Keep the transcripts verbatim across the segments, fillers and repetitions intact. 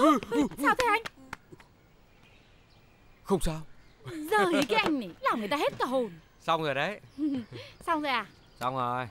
Sao thế anh? Không sao. Giờ ý cái anh này làm người ta hết cả hồn. Xong rồi đấy. Xong rồi à? Xong rồi.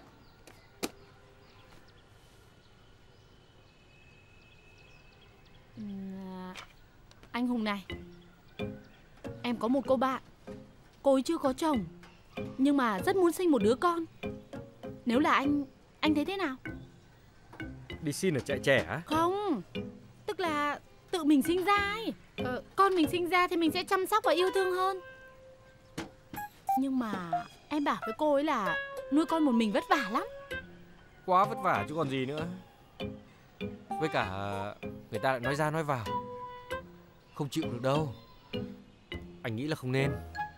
À, anh Hùng này, em có một cô bạn, cô ấy chưa có chồng nhưng mà rất muốn sinh một đứa con. Nếu là anh, anh thấy thế nào? Đi xin ở trại trẻ á? Không, tức là tự mình sinh ra ấy. Ờ, con mình sinh ra thì mình sẽ chăm sóc và yêu thương hơn. Nhưng mà em bảo với cô ấy là nuôi con một mình vất vả lắm. Quá vất vả chứ còn gì nữa. Với cả người ta lại nói ra nói vào, không chịu được đâu. Anh nghĩ là không nên.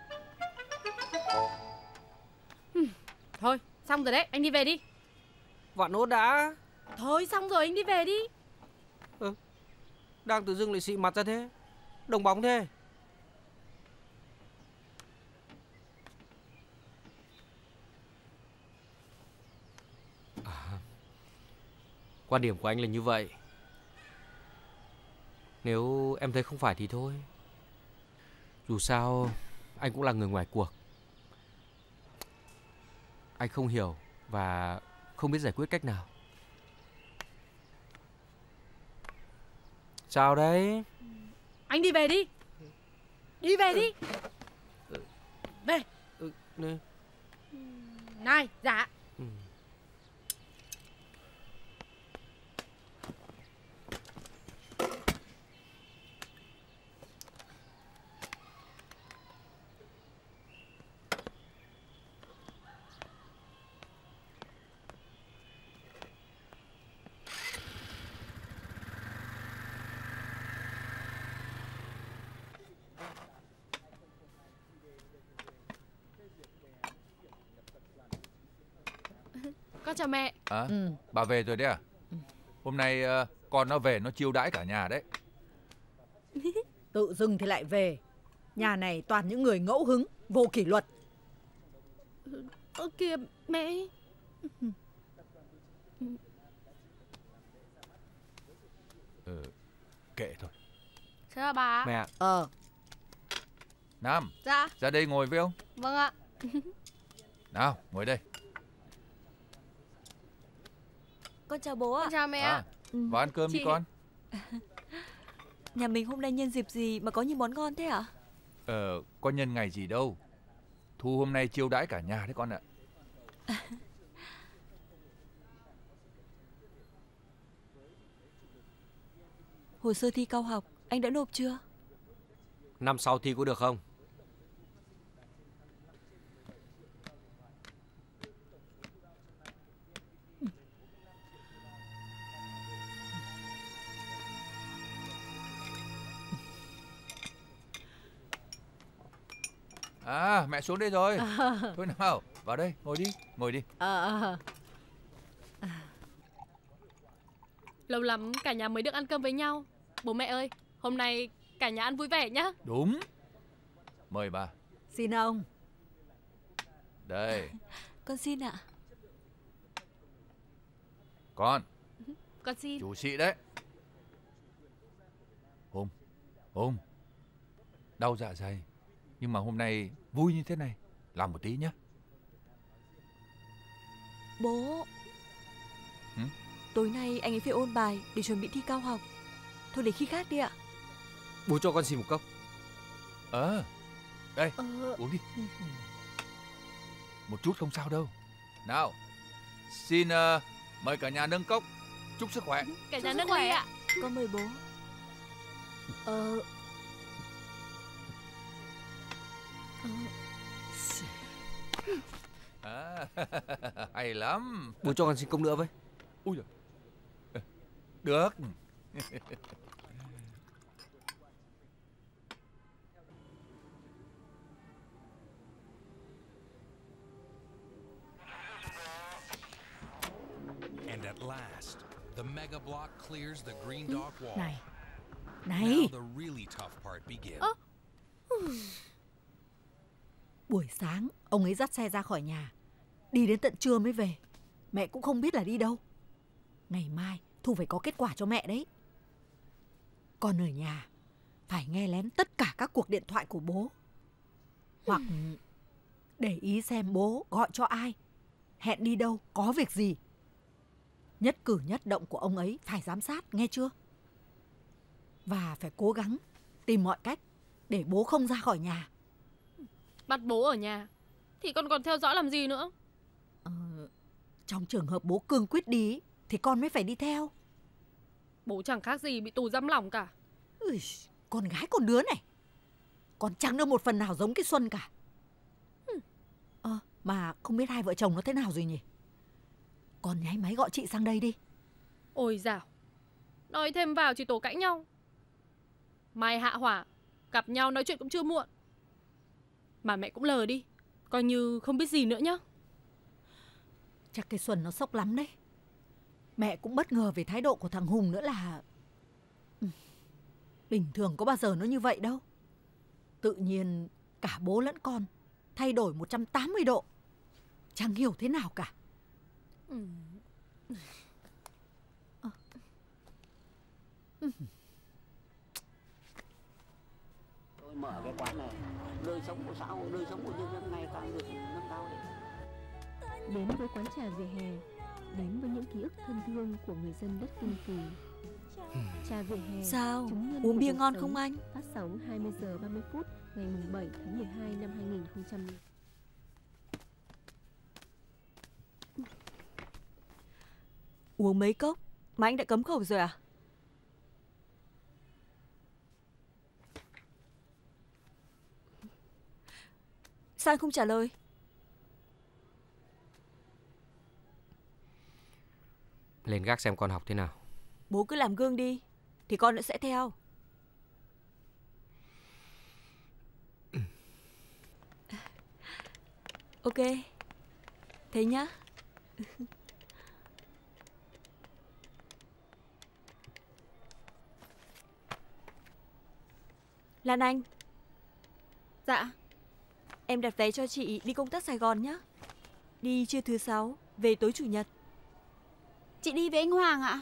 Thôi, xong rồi đấy, anh đi về đi. Vạn Nốt đã. Thôi xong rồi, anh đi về đi. Ừ, đang tự dưng lại xị mặt ra thế, đồng bóng thế. À, quan điểm của anh là như vậy. Nếu em thấy không phải thì thôi. Dù sao anh cũng là người ngoài cuộc. Anh không hiểu và không biết giải quyết cách nào. Sao đấy? Anh đi về đi. Đi về đi. Về. Ừ, ừ. Này, dạ. Ừ. Con chào mẹ. À, ừ. bà về rồi đấy à? Hôm nay uh, con nó về nó chiêu đãi cả nhà đấy. Tự dưng thì lại về. Nhà này toàn những người ngẫu hứng, vô kỷ luật. Ơ kìa mẹ. Ừ, kệ thôi. Chào bà. Mẹ. Ờ. Nam. Dạ. Ra đây ngồi với ông. Vâng ạ. Nào, ngồi đây. Con chào bố ạ. Con chào mẹ À, ạ. vào ăn cơm Chị... đi con. Nhà mình hôm nay nhân dịp gì mà có nhiều món ngon thế ạ? Ờ, có nhân ngày gì đâu. Thu hôm nay chiêu đãi cả nhà đấy con ạ. Hồ sơ thi cao học anh đã nộp chưa? Năm sau thi có được không? À, mẹ xuống đây rồi. À. Thôi nào, vào đây, ngồi đi, ngồi đi. Ờ. À. Lâu lắm cả nhà mới được ăn cơm với nhau. Bố mẹ ơi, hôm nay cả nhà ăn vui vẻ nhá. Đúng. Mời bà. Xin ông. Đây. Con xin ạ. Con. Con xin. Chủ sĩ đấy. Hôm, hôm. Đau dạ dày. Nhưng mà hôm nay vui như thế này, làm một tí nhé. Bố. Ừ? Tối nay anh ấy phải ôn bài để chuẩn bị thi cao học. Thôi để khi khác đi ạ. Bố cho con xin một cốc. Ờ, đây, Ờ... uống đi. Một chút không sao đâu. Nào, xin uh, mời cả nhà nâng cốc. Chúc sức khỏe. Cả nhà nâng khỏe ạ. Con mời bố. Ờ... À, hay lắm. Bố cho con xin cốc nữa với. Ui giời. Được. And at last, the mega block clears the green dock wall. Này. Now Này. the really tough part begins. Ơ. Buổi sáng ông ấy dắt xe ra khỏi nhà, đi đến tận trưa mới về. Mẹ cũng không biết là đi đâu. Ngày mai Thu phải có kết quả cho mẹ đấy. Con ở nhà phải nghe lén tất cả các cuộc điện thoại của bố. Hoặc để ý xem bố gọi cho ai, hẹn đi đâu, có việc gì. Nhất cử nhất động của ông ấy phải giám sát, nghe chưa? Và phải cố gắng tìm mọi cách để bố không ra khỏi nhà. Bắt bố ở nhà thì con còn theo dõi làm gì nữa? Ờ, trong trường hợp bố cương quyết đi thì con mới phải đi theo. Bố chẳng khác gì bị tù giam lỏng cả. Ui, con gái con đứa này, con chẳng được một phần nào giống cái Xuân cả. Ờ, mà không biết hai vợ chồng nó thế nào rồi nhỉ? Con nháy máy gọi chị sang đây đi. Ôi dào, nói thêm vào chỉ tổ cãi nhau. Mai hạ hỏa, gặp nhau nói chuyện cũng chưa muộn. Mà mẹ cũng lờ đi, coi như không biết gì nữa nhá. Chắc cái Xuân nó sốc lắm đấy. Mẹ cũng bất ngờ về thái độ của thằng Hùng nữa là... Bình thường có bao giờ nó như vậy đâu. Tự nhiên cả bố lẫn con thay đổi một trăm tám mươi độ. Chẳng hiểu thế nào cả. Ừ. À. Ừ. Tôi mở cái quán này, đời sống của xã hội, đời sống của nhân dân ngày càng được nâng cao lên. Đến với quán trà vỉa hè, đến với những ký ức thân thương của người dân đất Kinh Kỳ. Trà vỉa hè. Sao? Uống bia ngon không anh? Phát sóng hai mươi giờ ba mươi phút ngày bảy tháng mười hai năm hai nghìn không trăm. Uống mấy cốc mà anh đã cấm khẩu rồi à? Sao anh không trả lời? Lên gác xem con học thế nào. Bố cứ làm gương đi, thì con nữa sẽ theo. Ok, thế nhá. Lan Anh. Dạ. Em đặt vé cho chị đi công tác Sài Gòn nhá. Đi trưa thứ sáu, về tối chủ nhật. Chị đi với anh Hoàng ạ?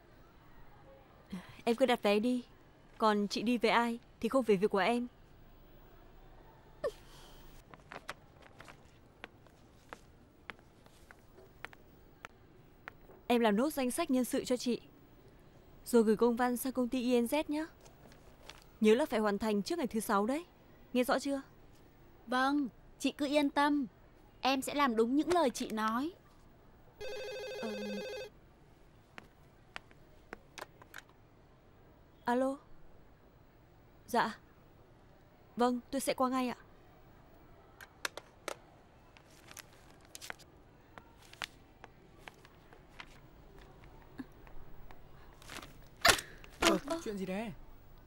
Em cứ đặt vé đi. Còn chị đi với ai thì không về việc của em. Em làm nốt danh sách nhân sự cho chị, rồi gửi công văn sang công ty i en dét nhé. Nhớ là phải hoàn thành trước ngày thứ sáu đấy. Nghe rõ chưa? Vâng, chị cứ yên tâm. Em sẽ làm đúng những lời chị nói. Ờ... Alo. Dạ. Vâng, tôi sẽ qua ngay ạ. Ờ, chuyện gì đấy?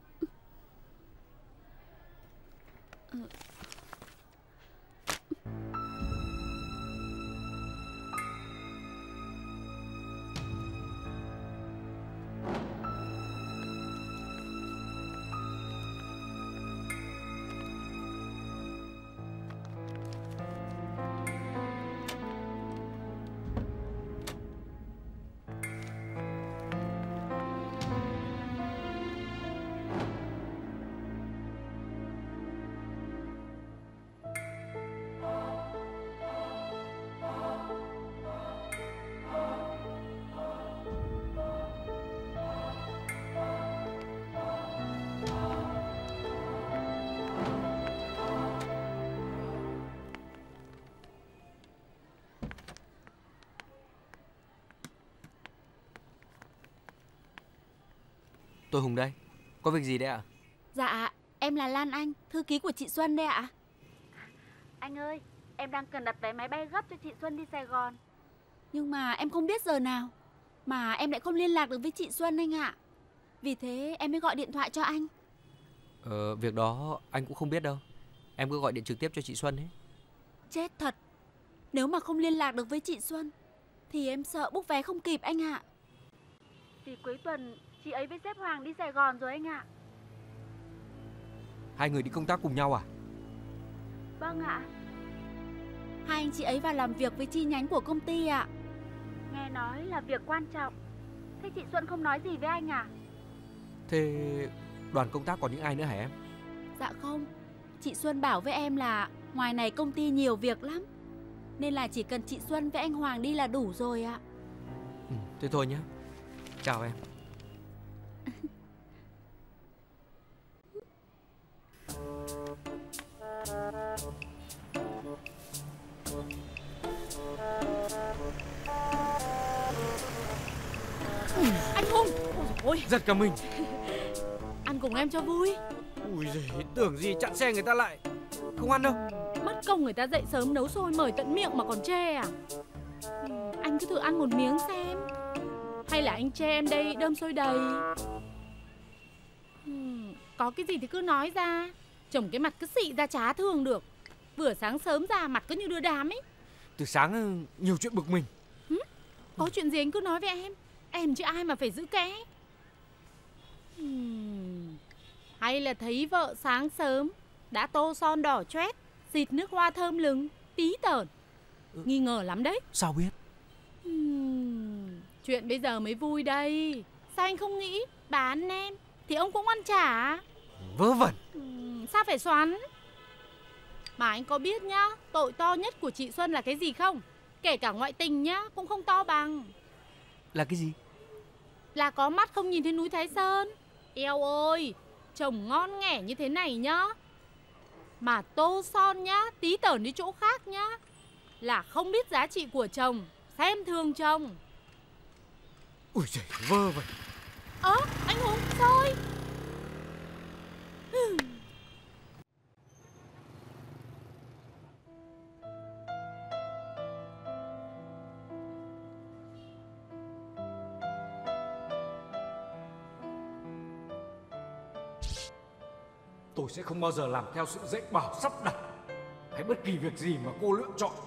Tôi Hùng đây. Có việc gì đấy ạ? Dạ, em là Lan Anh, thư ký của chị Xuân đây ạ. Anh ơi, em đang cần đặt vé máy bay gấp cho chị Xuân đi Sài Gòn. Nhưng mà em không biết giờ nào, mà em lại không liên lạc được với chị Xuân anh ạ. Vì thế em mới gọi điện thoại cho anh. Ờ, việc đó anh cũng không biết đâu. Em cứ gọi điện trực tiếp cho chị Xuân ấy. Chết thật. Nếu mà không liên lạc được với chị Xuân thì em sợ book vé không kịp anh ạ. Vì cuối tuần chị ấy với sếp Hoàng đi Sài Gòn rồi anh ạ. Hai người đi công tác cùng nhau à? Vâng ạ. Hai anh chị ấy vào làm việc với chi nhánh của công ty ạ. Nghe nói là việc quan trọng. Thế chị Xuân không nói gì với anh à? Thế đoàn công tác còn những ai nữa hả em? Dạ không, chị Xuân bảo với em là ngoài này công ty nhiều việc lắm, nên là chỉ cần chị Xuân với anh Hoàng đi là đủ rồi ạ. Ừ, thế thôi nhé. Chào em. Anh Hùng, ôi Giật cả mình. ăn cùng em cho vui. Ui giời, tưởng gì chặn xe người ta lại. Không ăn đâu. Mất công người ta dậy sớm nấu sôi mời tận miệng mà còn chê à? Ừ, anh cứ thử ăn một miếng xem. Hay là anh chê em đây đơm sôi đầy? Ừ, có cái gì thì cứ nói ra. Chồng cái mặt cứ xị ra chả thường được. Vừa sáng sớm ra mặt cứ như đưa đám ấy. Từ sáng nhiều chuyện bực mình. Ừ, có chuyện gì anh cứ nói với em. Em chứ ai mà phải giữ kẽ. Ừ, hay là thấy vợ sáng sớm đã tô son đỏ choét, xịt nước hoa thơm lừng, tí tởn. Nghi ngờ lắm đấy. Sao biết? Uhm, chuyện bây giờ mới vui đây. Sao anh không nghĩ bà ăn em thì ông cũng ăn chả? Vớ vẩn. Uhm, sao phải xoắn? Mà anh có biết nhá, tội to nhất của chị Xuân là cái gì không? Kể cả ngoại tình nhá, cũng không to bằng. Là cái gì? Là có mắt không nhìn thấy núi Thái Sơn. Eo ơi, chồng ngon nghẻ như thế này nhá, mà tô son nhá, tí tởn đi chỗ khác nhá, là không biết giá trị của chồng, xem thường chồng. Ui giời, vơ vẩn. Ơ, à, anh Hùng, thôi. Tôi sẽ không bao giờ làm theo sự dạy bảo sắp đặt hay bất kỳ việc gì mà cô lựa chọn.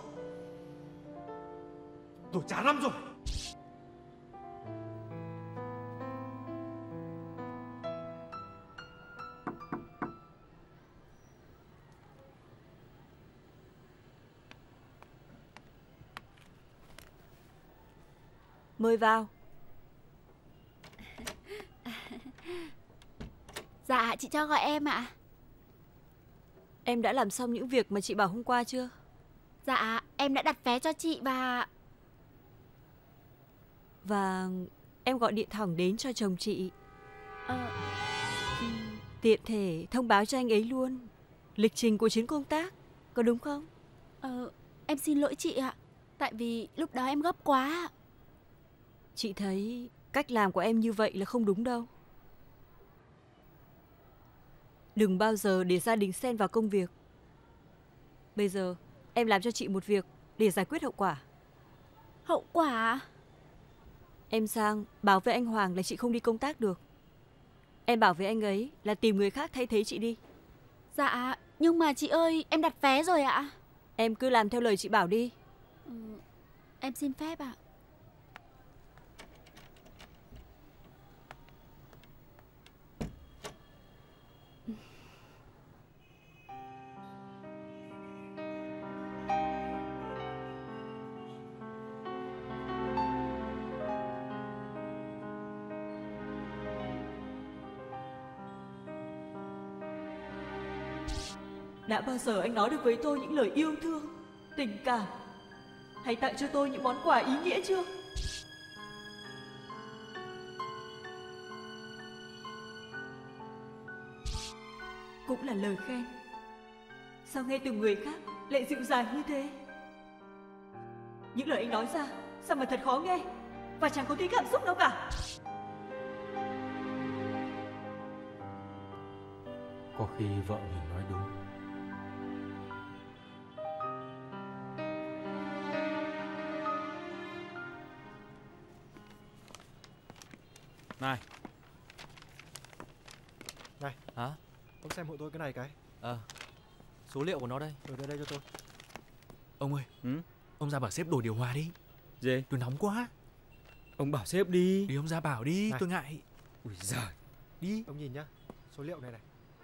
Tôi chán lắm rồi. Mời vào. Dạ, chị cho gọi em ạ. Em đã làm xong những việc mà chị bảo hôm qua chưa? Dạ, em đã đặt vé cho chị và... Và em gọi điện thẳng đến cho chồng chị. Ờ... Tiện thể thông báo cho anh ấy luôn lịch trình của chuyến công tác, có đúng không? Ờ, em xin lỗi chị ạ. Tại vì lúc đó em gấp quá. Chị thấy cách làm của em như vậy là không đúng đâu. Đừng bao giờ để gia đình xen vào công việc. Bây giờ em làm cho chị một việc để giải quyết hậu quả. Hậu quả? Em sang bảo với anh Hoàng là chị không đi công tác được. Em bảo với anh ấy là tìm người khác thay thế chị đi. Dạ, nhưng mà chị ơi, em đặt vé rồi ạ. Em cứ làm theo lời chị bảo đi. Ừ, em xin phép ạ. Đã bao giờ anh nói được với tôi những lời yêu thương, tình cảm, hay tặng cho tôi những món quà ý nghĩa chưa? Cũng là lời khen. Sao nghe từ người khác lại dịu dàng như thế? Những lời anh nói ra sao mà thật khó nghe, và chẳng có tí cảm xúc đâu cả. Có khi vợ mình nói đúng. Này. Này. Hả? Ông xem hộ tôi cái này cái. Ờ. À, số liệu của nó đây. Ở đây đây cho tôi. Ông ơi. Ừ? Ông ra bảo sếp đổi điều hòa đi. Gì? Tôi nóng quá. Ông bảo sếp đi. Đi ông ra bảo đi, này. Tôi ngại. Ui giời. Đi. Ông nhìn nhá. Số liệu này này.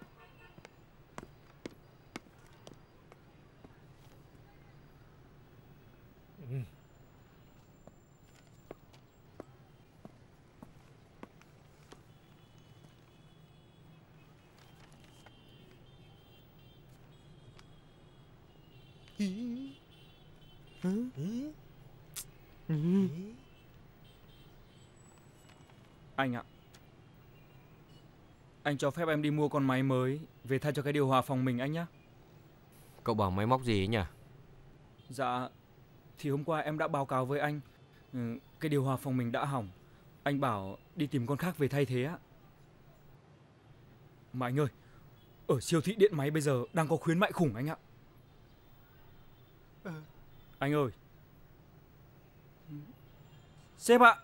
Ừ. Anh ạ, anh cho phép em đi mua con máy mới về thay cho cái điều hòa phòng mình anh nhé. Cậu bảo máy móc gì ấy nhỉ? Dạ, thì hôm qua em đã báo cáo với anh, ừ, cái điều hòa phòng mình đã hỏng. Anh bảo đi tìm con khác về thay thế á. Mà anh ơi, ở siêu thị điện máy bây giờ đang có khuyến mại khủng anh ạ. Anh ơi. Sếp ạ.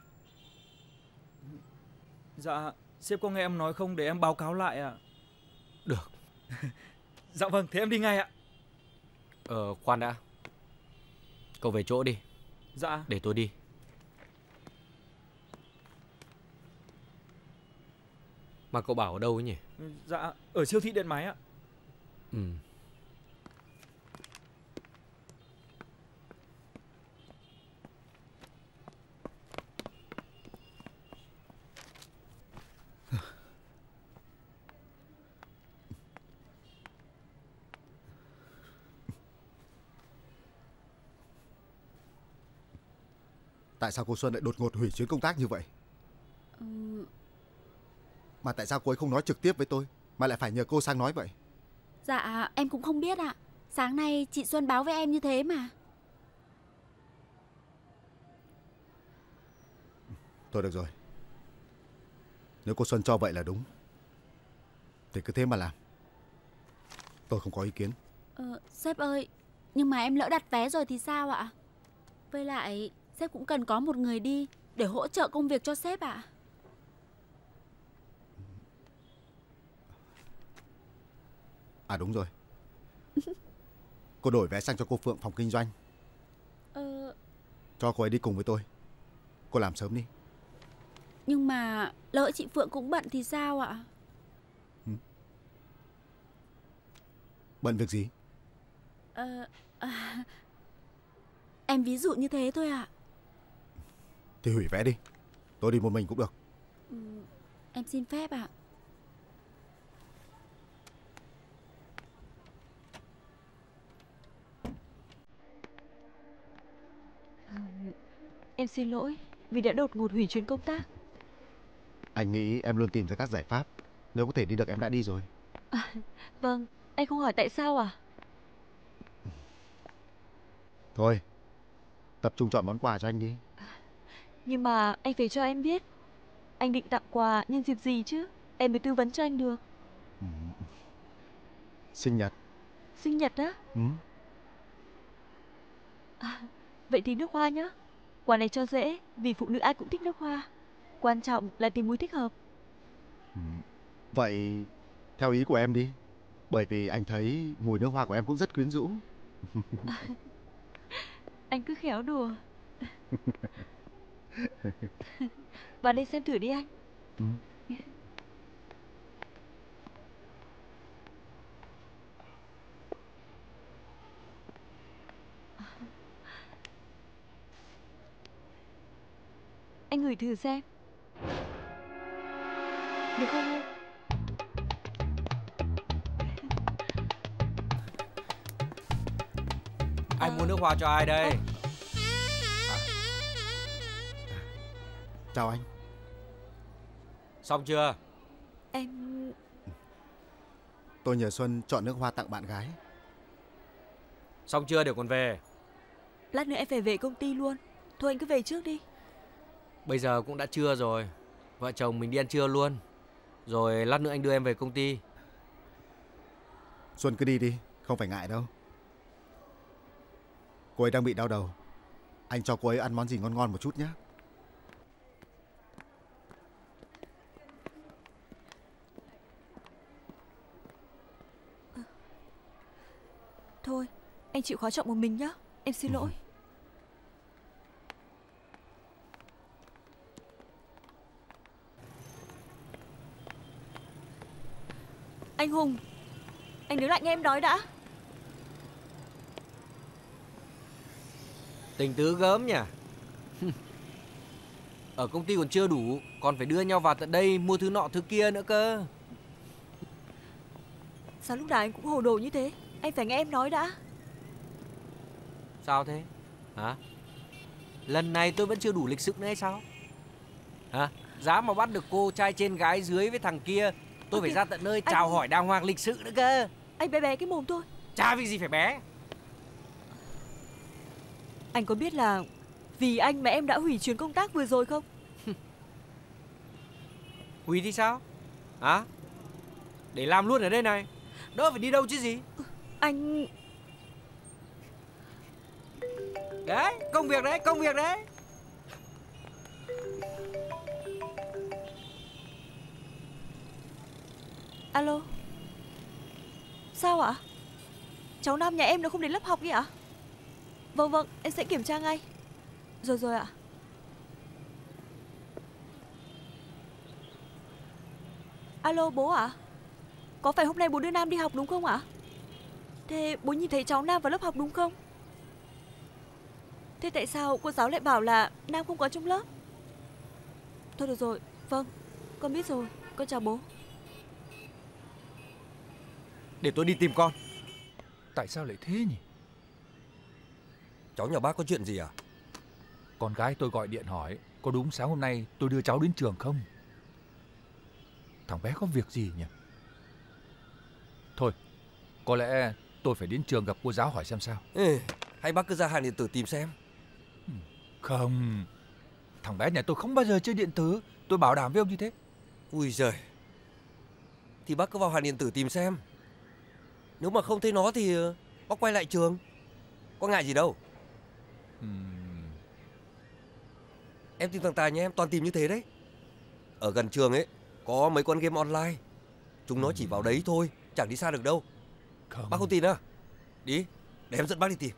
Dạ, sếp có nghe em nói không, để em báo cáo lại ạ? Được. Dạ vâng, thế em đi ngay ạ. Ờ, khoan đã. Cậu về chỗ đi. Dạ. Để tôi đi. Mà cậu bảo ở đâu ấy nhỉ? Dạ, ở siêu thị điện máy ạ. Ừ. Tại sao cô Xuân lại đột ngột hủy chuyến công tác như vậy? Ừ. Mà tại sao cô ấy không nói trực tiếp với tôi mà lại phải nhờ cô sang nói vậy? Dạ em cũng không biết ạ. Sáng nay chị Xuân báo với em như thế mà. Thôi được rồi. Nếu cô Xuân cho vậy là đúng thì cứ thế mà làm. Tôi không có ý kiến. Ờ, sếp ơi, nhưng mà em lỡ đặt vé rồi thì sao ạ? Với lại sếp cũng cần có một người đi để hỗ trợ công việc cho sếp ạ. À đúng rồi. Cô đổi vé sang cho cô Phượng phòng kinh doanh. Ờ... Cho cô ấy đi cùng với tôi. Cô làm sớm đi. Nhưng mà lỡ chị Phượng cũng bận thì sao ạ? Ừ. Bận việc gì? Ờ... À... Em ví dụ như thế thôi ạ. Thì hủy vé đi. Tôi đi một mình cũng được. Ừ, em xin phép ạ. Em xin lỗi vì đã đột ngột hủy chuyến công tác. Anh nghĩ em luôn tìm ra các giải pháp. Nếu có thể đi được em đã đi rồi. À, vâng, anh không hỏi tại sao à? Thôi, tập trung chọn món quà cho anh đi. Nhưng mà anh phải cho em biết anh định tặng quà nhân dịp gì chứ. Em mới tư vấn cho anh được. Ừ. Sinh nhật. Sinh nhật á? Ừ. À, vậy thì nước hoa nhá. Quà này cho dễ, vì phụ nữ ai cũng thích nước hoa. Quan trọng là tìm mùi thích hợp. Ừ. Vậy theo ý của em đi. Bởi vì anh thấy mùi nước hoa của em cũng rất quyến rũ. À, anh cứ khéo đùa. Vào đây xem thử đi anh. Ừ. Anh ngửi thử xem. Được không em? Anh mua nước hoa cho ai đây? À. Chào anh. Xong chưa? Em... Tôi nhờ Xuân chọn nước hoa tặng bạn gái. Xong chưa để còn về? Lát nữa em phải về công ty luôn. Thôi anh cứ về trước đi. Bây giờ cũng đã trưa rồi. Vợ chồng mình đi ăn trưa luôn. Rồi lát nữa anh đưa em về công ty. Xuân cứ đi đi, không phải ngại đâu. Cô ấy đang bị đau đầu. Anh cho cô ấy ăn món gì ngon ngon một chút nhé. Thôi, anh chịu khó chọn một mình nhá. Em xin lỗi. Anh Hùng, anh đứng lại nghe em nói đã. Tình tứ gớm nhỉ. Ở công ty còn chưa đủ, còn phải đưa nhau vào tận đây mua thứ nọ thứ kia nữa cơ. Sao lúc nào anh cũng hồ đồ như thế? Anh phải nghe em nói đã. Sao thế? Hả? Lần này tôi vẫn chưa đủ lịch sự nữa hay sao? Hả? Dám mà bắt được cô trai trên gái dưới với thằng kia, tôi Ôi phải kìa, ra tận nơi anh- chào hỏi đàng hoàng lịch sự nữa cơ. Anh bé bé cái mồm thôi. Chả việc gì phải bé. Anh có biết là vì anh mà em đã hủy chuyến công tác vừa rồi không? Hủy thì sao? Hả? Để làm luôn ở đây này, đỡ phải đi đâu chứ gì. Anh... Đấy, công việc đấy, công việc đấy. Alo. Sao ạ? Cháu Nam nhà em nó không đến lớp học đi ạ? Vâng vâng, em sẽ kiểm tra ngay. Rồi rồi ạ. Alo bố ạ? Có phải hôm nay bố đưa Nam đi học đúng không ạ? Thế bố nhìn thấy cháu Nam vào lớp học đúng không? Thế tại sao cô giáo lại bảo là Nam không có trong lớp? Thôi được rồi, vâng, con biết rồi, con chào bố. Để tôi đi tìm con. Tại sao lại thế nhỉ? Cháu nhà bác có chuyện gì à? Con gái tôi gọi điện hỏi có đúng sáng hôm nay tôi đưa cháu đến trường không? Thằng bé có việc gì nhỉ? Thôi, có lẽ tôi phải đến trường gặp cô giáo hỏi xem sao. Ê, hay bác cứ ra hàng điện tử tìm xem. Không, thằng bé nhà tôi không bao giờ chơi điện tử, tôi bảo đảm với ông như thế. Ui giời. Thì bác cứ vào hàng điện tử tìm xem. Nếu mà không thấy nó thì bác quay lại trường. Có ngại gì đâu. Uhm. Em tìm thằng Tài nhé, em toàn tìm như thế đấy. Ở gần trường ấy có mấy con game online. Chúng nó chỉ vào đấy thôi, chẳng đi xa được đâu. Không. Bác không tin à? Đi, để em dẫn bác đi tìm.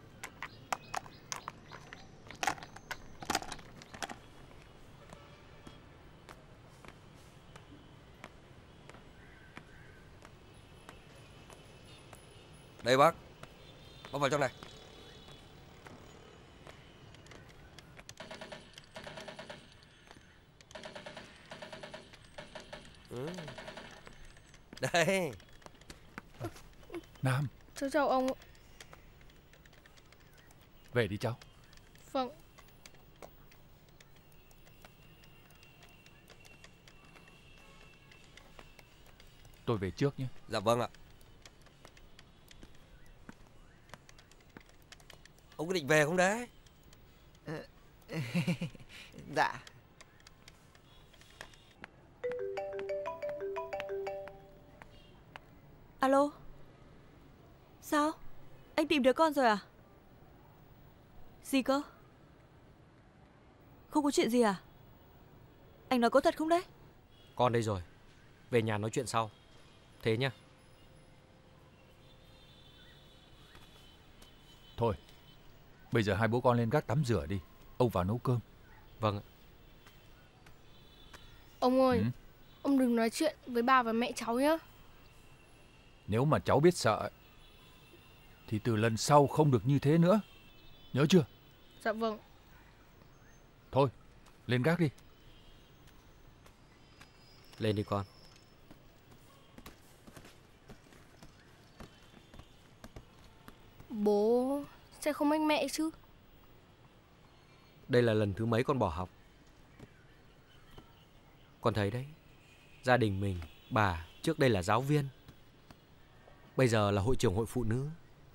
Đây bác. Bác vào trong này. Ừ. Đây. Nam, Cháu chào ông. về đi cháu. Vâng. Tôi về trước nhé. Dạ vâng ạ. Ông có định về không đấy? Dạ. Alo. Sao? Anh tìm đứa con rồi à? Gì cơ? Không có chuyện gì à? Anh nói có thật không đấy? Con đây rồi. Về nhà nói chuyện sau. Thế nhá. Thôi, bây giờ hai bố con lên gác tắm rửa đi. Ông vào nấu cơm. Vâng ạ. Ông ơi, Ừ? ông đừng nói chuyện với ba và mẹ cháu nhé. Nếu mà cháu biết sợ thì từ lần sau không được như thế nữa. Nhớ chưa? Dạ vâng. Thôi, lên gác đi. Lên đi con. Bố sẽ không mách mẹ chứ? Đây là lần thứ mấy con bỏ học. Con thấy đấy, gia đình mình, bà trước đây là giáo viên, bây giờ là hội trưởng hội phụ nữ.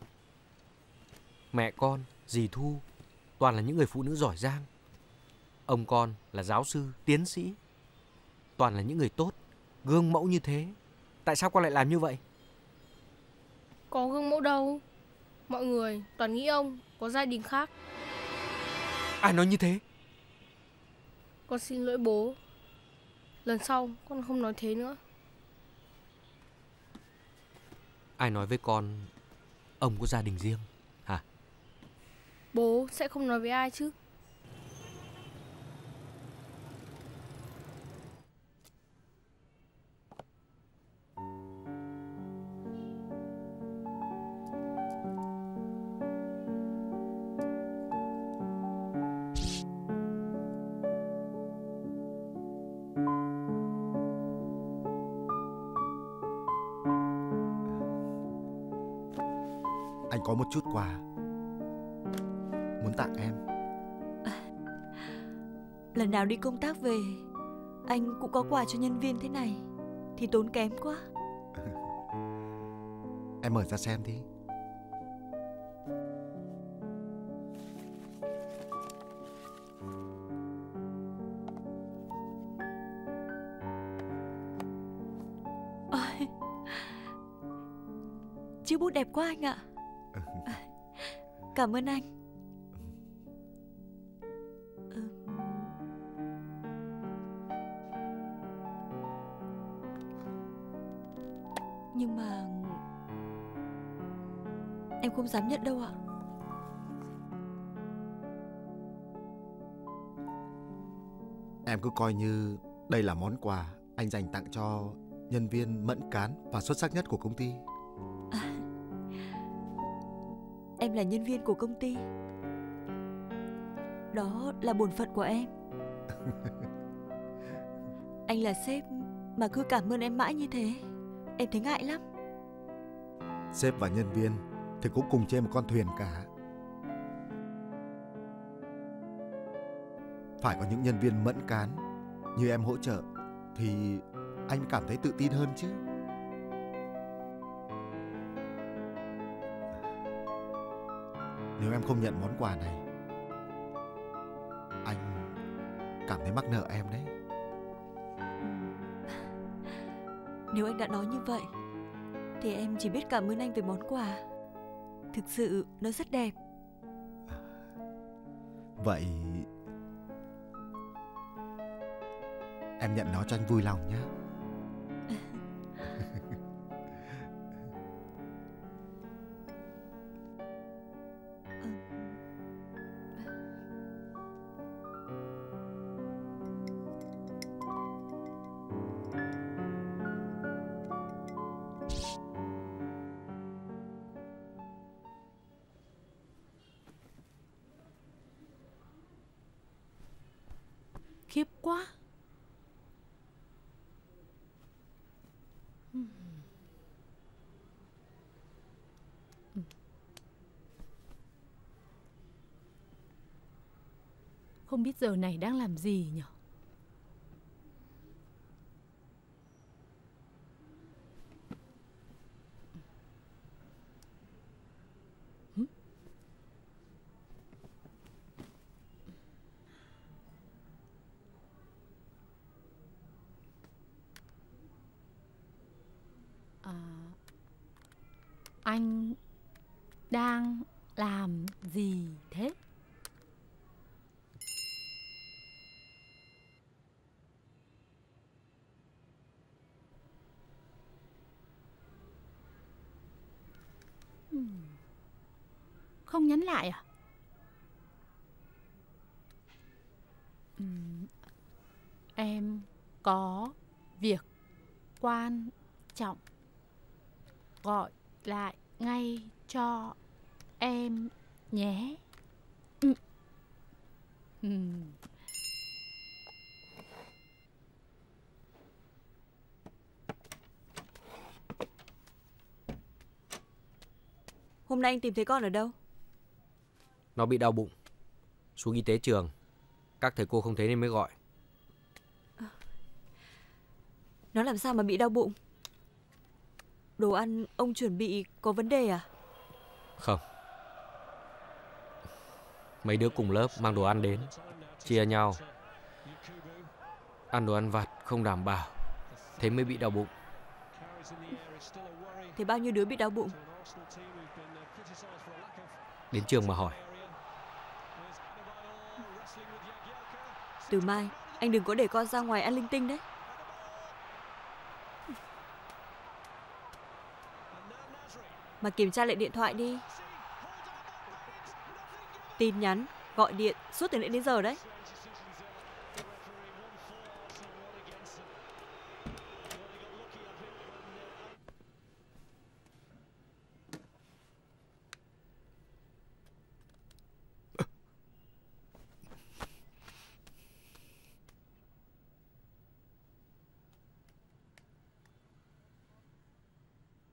Mẹ con, dì Thu toàn là những người phụ nữ giỏi giang. Ông con là giáo sư, tiến sĩ, toàn là những người tốt, gương mẫu như thế. Tại sao con lại làm như vậy? Có gương mẫu đâu. Mọi người toàn nghĩ ông có gia đình khác. Ai nói như thế? Con xin lỗi bố. Lần sau con không nói thế nữa. Ai nói với con ông có gia đình riêng hả? Bố sẽ không nói với ai chứ? Anh có một chút quà. muốn tặng em. Lần nào đi công tác về, anh cũng có quà cho nhân viên thế này thì tốn kém quá. Em mở ra xem đi. Ôi, chiếc bút đẹp quá anh ạ. Cảm ơn anh. Ừ. Nhưng mà em không dám nhận đâu ạ. Em cứ coi như đây là món quà anh dành tặng cho nhân viên mẫn cán và xuất sắc nhất của công ty. À, em là nhân viên của công ty. Đó là bổn phận của em. Anh là sếp mà cứ cảm ơn em mãi như thế, em thấy ngại lắm. Sếp và nhân viên thì cũng cùng trên một con thuyền cả. Phải có những nhân viên mẫn cán như em hỗ trợ thì anh cảm thấy tự tin hơn chứ. Nếu em không nhận món quà này, anh cảm thấy mắc nợ em đấy. Nếu anh đã nói như vậy thì em chỉ biết cảm ơn anh về món quà. Thực sự nó rất đẹp. Vậy em nhận nó cho anh vui lòng nhé. Khiếp quá. Không biết giờ này đang làm gì nhỉ? À, anh đang làm gì thế? Không nhắn lại à? Uhm, em có việc quan trọng, gọi lại ngay cho em nhé. Uhm. Uhm. Hôm nay anh tìm thấy con ở đâu? Nó bị đau bụng, xuống y tế trường. Các thầy cô không thấy nên mới gọi. À, nó làm sao mà bị đau bụng? Đồ ăn ông chuẩn bị có vấn đề à? Không. Mấy đứa cùng lớp mang đồ ăn đến, chia nhau. Ăn đồ ăn vặt không đảm bảo, thế mới bị đau bụng. Thế bao nhiêu đứa bị đau bụng? Đến trường mà hỏi. Từ mai anh đừng có để con ra ngoài ăn linh tinh đấy. Mà kiểm tra lại điện thoại đi. Tin nhắn, gọi điện suốt từ nãy đến giờ đấy.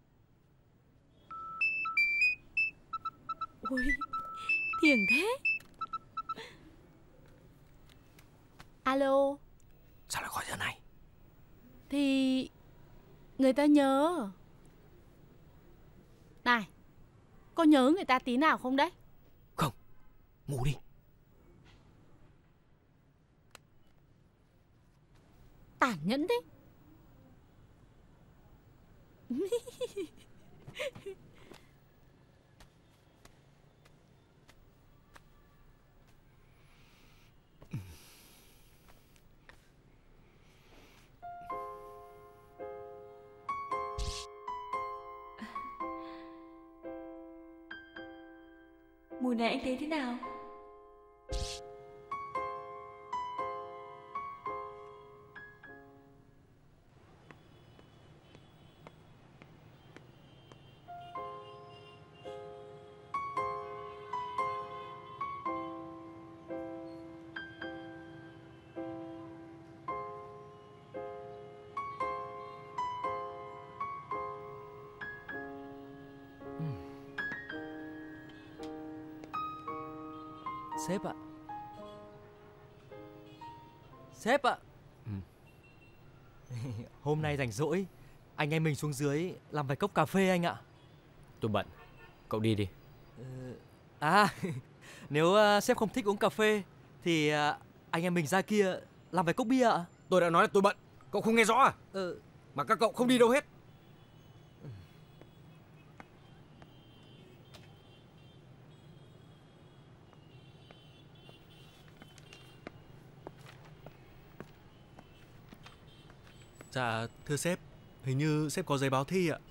Ôi, thiền thế. Alo. Sao lại gọi giờ này? Thì người ta nhớ. Này, có nhớ người ta tí nào không đấy? Không, ngủ đi. Tàn nhẫn thế. Mùi này anh thấy thế nào? Sếp ạ. Sếp ạ. Ừ. Hôm nay rảnh rỗi, anh em mình xuống dưới làm vài cốc cà phê anh ạ. Tôi bận, cậu đi đi. À, nếu uh, sếp không thích uống cà phê thì uh, anh em mình ra kia làm vài cốc bia ạ. Tôi đã nói là tôi bận, cậu không nghe rõ à? Ừ. Mà các cậu không đi đâu hết. Dạ, thưa sếp, hình như sếp có giấy báo thi ạ.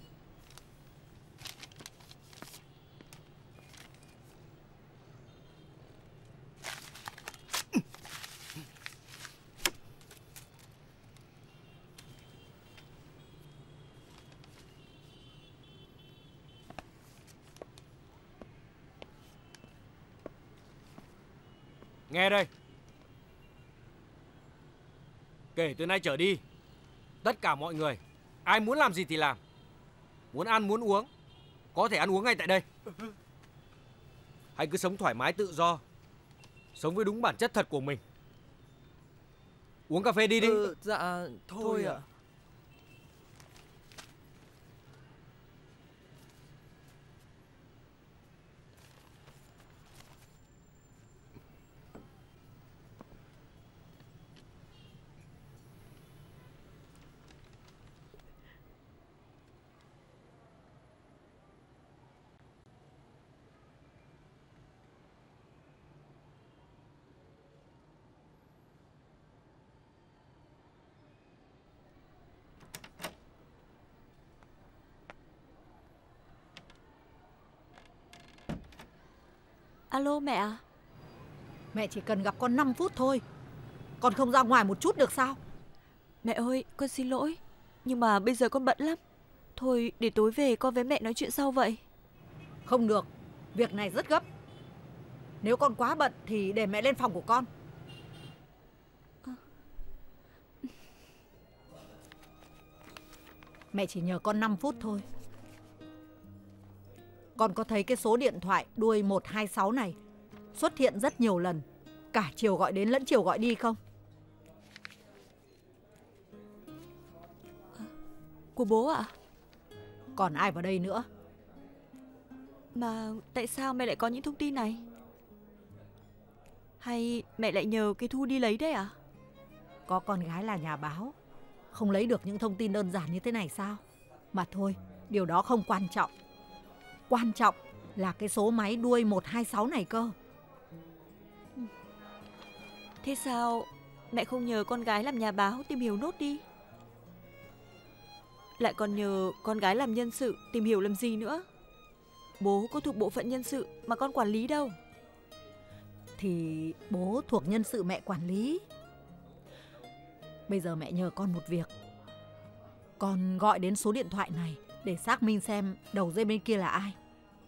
Nghe đây. Kể từ nay trở đi, tất cả mọi người, ai muốn làm gì thì làm. Muốn ăn muốn uống, có thể ăn uống ngay tại đây. Hãy cứ sống thoải mái tự do, sống với đúng bản chất thật của mình. Uống cà phê đi đi. Ừ, dạ, thôi, thôi ạ. Alo mẹ à? Mẹ chỉ cần gặp con năm phút thôi. Con không ra ngoài một chút được sao? Mẹ ơi, con xin lỗi. Nhưng mà bây giờ con bận lắm. Thôi để tối về con với mẹ nói chuyện sau vậy. Không được, việc này rất gấp. Nếu con quá bận thì để mẹ lên phòng của con. Mẹ chỉ nhờ con năm phút thôi. Con có thấy cái số điện thoại đuôi một hai sáu này xuất hiện rất nhiều lần, cả chiều gọi đến lẫn chiều gọi đi không? Của bố ạ? Còn ai vào đây nữa? Mà tại sao mẹ lại có những thông tin này? Hay mẹ lại nhờ cái Thu đi lấy đấy à? Có con gái là nhà báo, không lấy được những thông tin đơn giản như thế này sao? Mà thôi, điều đó không quan trọng. Quan trọng là cái số máy đuôi một hai sáu này cơ. Thế sao mẹ không nhờ con gái làm nhà báo tìm hiểu nốt đi? Lại còn nhờ con gái làm nhân sự tìm hiểu làm gì nữa? Bố có thuộc bộ phận nhân sự mà con quản lý đâu. Thì bố thuộc nhân sự mẹ quản lý. Bây giờ mẹ nhờ con một việc. Con gọi đến số điện thoại này để xác minh xem đầu dây bên kia là ai.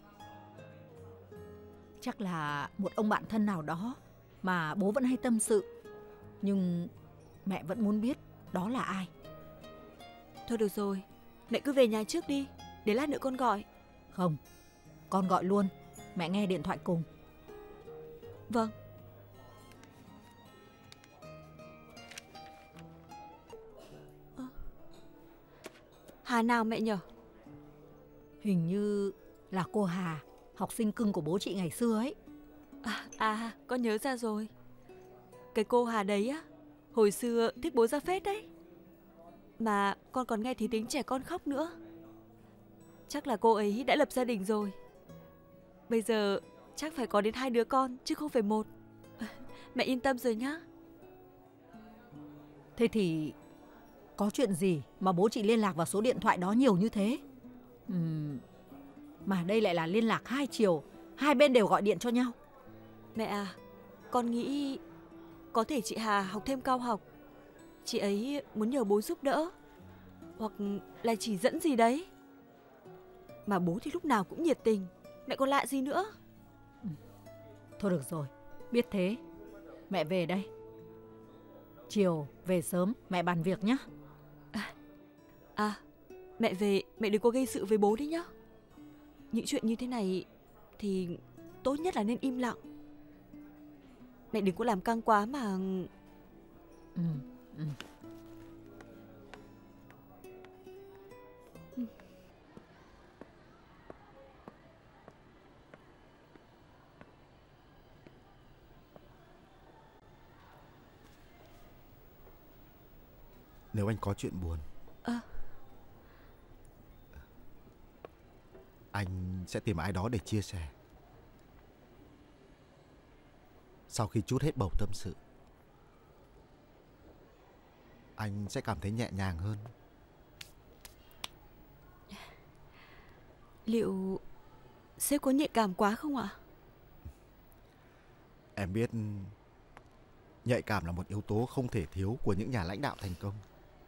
Chắc là một ông bạn thân nào đó mà bố vẫn hay tâm sự. Nhưng mẹ vẫn muốn biết đó là ai. Thôi được rồi, mẹ cứ về nhà trước đi, để lát nữa con gọi. Không, con gọi luôn, mẹ nghe điện thoại cùng. Vâng. Hà nào mẹ nhở? Hình như là cô Hà, học sinh cưng của bố chị ngày xưa ấy. À, à con nhớ ra rồi. Cái cô Hà đấy á, hồi xưa thích bố ra phết đấy. Mà con còn nghe thấy tiếng trẻ con khóc nữa. Chắc là cô ấy đã lập gia đình rồi. Bây giờ chắc phải có đến hai đứa con chứ không phải một. Mẹ yên tâm rồi nhá. Thế thì có chuyện gì mà bố chị liên lạc vào số điện thoại đó nhiều như thế? Uhm, mà đây lại là liên lạc hai chiều, hai bên đều gọi điện cho nhau. Mẹ à, con nghĩ có thể chị Hà học thêm cao học. Chị ấy muốn nhờ bố giúp đỡ, hoặc là chỉ dẫn gì đấy. Mà bố thì lúc nào cũng nhiệt tình, mẹ còn lạ gì nữa. Thôi được rồi, biết thế. Mẹ về đây. Chiều về sớm, mẹ bàn việc nhé. À, à, mẹ về, mẹ đừng có gây sự với bố đấy nhá. Những chuyện như thế này thì tốt nhất là nên im lặng. Mẹ đừng có làm căng quá mà. Ừ, ừ. Nếu anh có chuyện buồn, à. anh sẽ tìm ai đó để chia sẻ. Sau khi trút hết bầu tâm sự, anh sẽ cảm thấy nhẹ nhàng hơn. Liệu sếp có nhạy cảm quá không ạ? Em biết nhạy cảm là một yếu tố không thể thiếu của những nhà lãnh đạo thành công.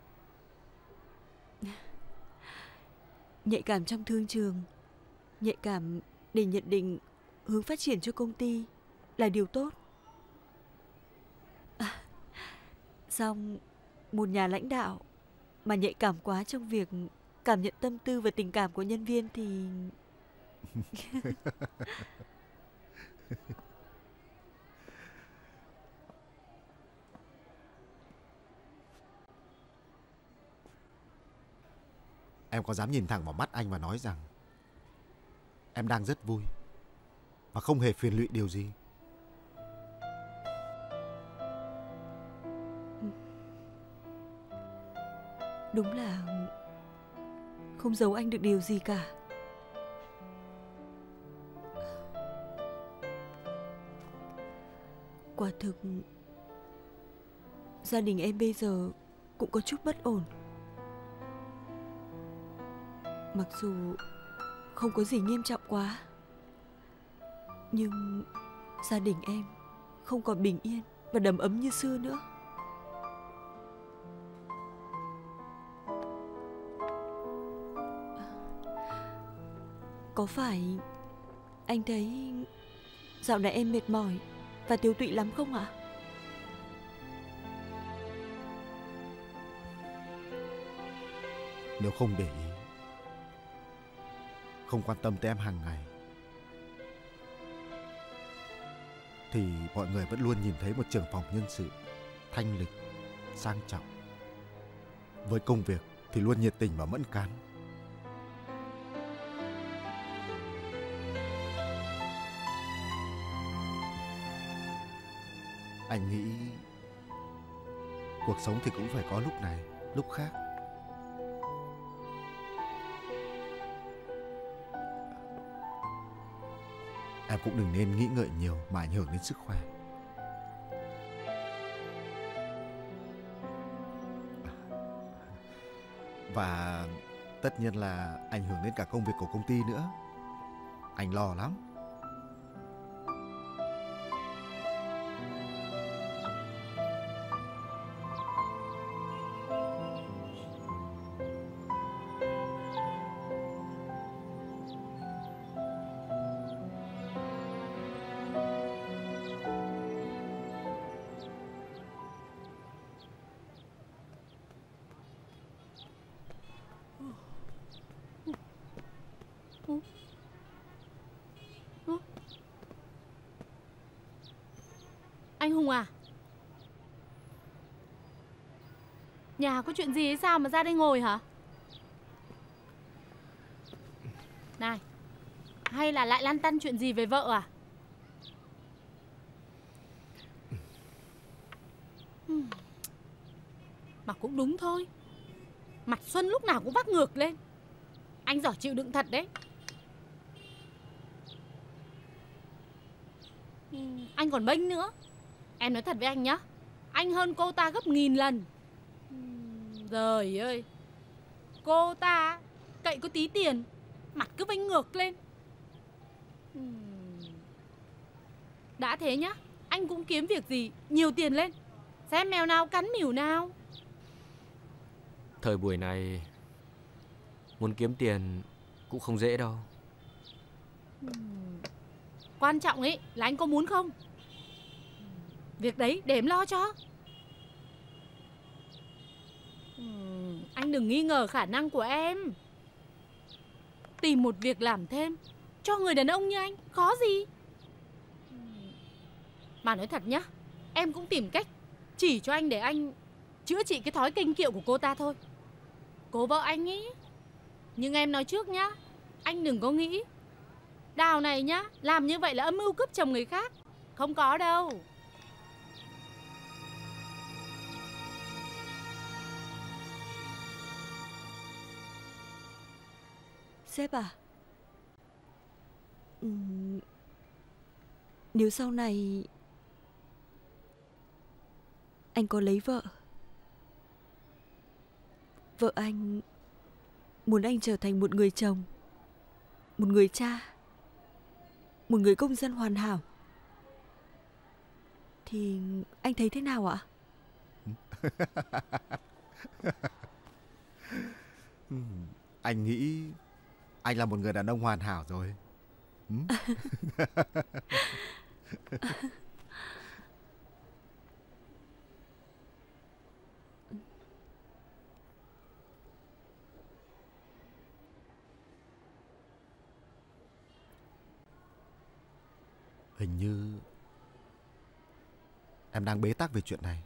Nhạy cảm trong thương trường, nhạy cảm để nhận định hướng phát triển cho công ty là điều tốt. À, song một nhà lãnh đạo mà nhạy cảm quá trong việc cảm nhận tâm tư và tình cảm của nhân viên thì Em có dám nhìn thẳng vào mắt anh và nói rằng em đang rất vui và không hề phiền lụy điều gì? đúng là không giấu anh được điều gì cả. Quả thực gia đình em bây giờ cũng có chút bất ổn. Mặc dù không có gì nghiêm trọng quá, nhưng gia đình em không còn bình yên và đầm ấm như xưa nữa. Có phải anh thấy dạo này em mệt mỏi và tiêu tụy lắm không ạ? Nếu không để ý, không quan tâm tới em hàng ngày, thì mọi người vẫn luôn nhìn thấy một trưởng phòng nhân sự thanh lịch, sang trọng. Với công việc thì luôn nhiệt tình và mẫn cán. Anh nghĩ cuộc sống thì cũng phải có lúc này, lúc khác. Em cũng đừng nên nghĩ ngợi nhiều mà ảnh hưởng đến sức khỏe. Và tất nhiên là ảnh hưởng đến cả công việc của công ty nữa. Anh lo lắm. Anh Hùng à? Nhà có chuyện gì hay sao mà ra đây ngồi hả? Này, hay là lại lăn tăn chuyện gì về vợ à? Mà cũng đúng thôi. Mặt Xuân lúc nào cũng vác ngược lên. Anh giỏi chịu đựng thật đấy. Anh còn bênh nữa. Em nói thật với anh nhá, anh hơn cô ta gấp nghìn lần. Trời ơi, cô ta cậy có tí tiền, mặt cứ vênh ngược lên. Đã thế nhá, anh cũng kiếm việc gì nhiều tiền lên, xem mèo nào cắn mỉu nào. Thời buổi này muốn kiếm tiền cũng không dễ đâu. Quan trọng ấy là anh có muốn không. Việc đấy để em lo cho. Anh đừng nghi ngờ khả năng của em. Tìm một việc làm thêm cho người đàn ông như anh khó gì. Mà nói thật nhá, em cũng tìm cách chỉ cho anh để anh chữa trị cái thói kênh kiệu của cô ta thôi. Cô vợ anh ấy. Nhưng em nói trước nhá, anh đừng có nghĩ Đào này nhá, làm như vậy là âm mưu cướp chồng người khác. Không có đâu. Sếp à, uhm, nếu sau này anh có lấy vợ, vợ anh muốn anh trở thành một người chồng, một người cha, một người công dân hoàn hảo, thì anh thấy thế nào ạ? Anh nghĩ anh là một người đàn ông hoàn hảo rồi. Hình như em đang bế tắc về chuyện này.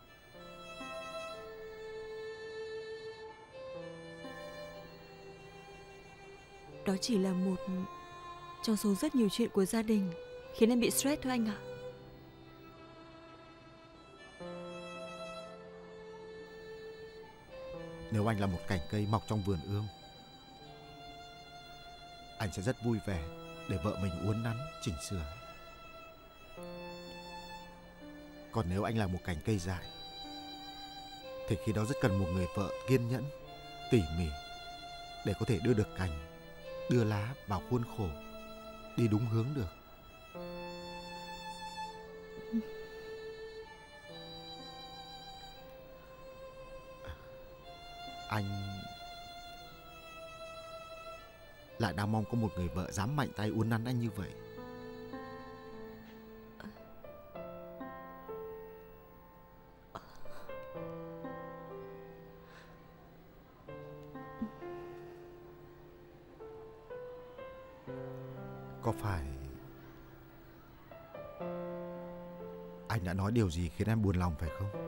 Đó chỉ là một trong số rất nhiều chuyện của gia đình khiến em bị stress thôi anh ạ. Nếu anh là một cành cây mọc trong vườn ươm, anh sẽ rất vui vẻ để vợ mình uốn nắn, chỉnh sửa. Còn nếu anh là một cành cây dại, thì khi đó rất cần một người vợ kiên nhẫn, tỉ mỉ để có thể đưa được cành, đưa lá vào khuôn khổ, đi đúng hướng được. Anh lại đang mong có một người vợ dám mạnh tay uốn nắn anh như vậy. Có phải anh đã nói điều gì khiến em buồn lòng phải không?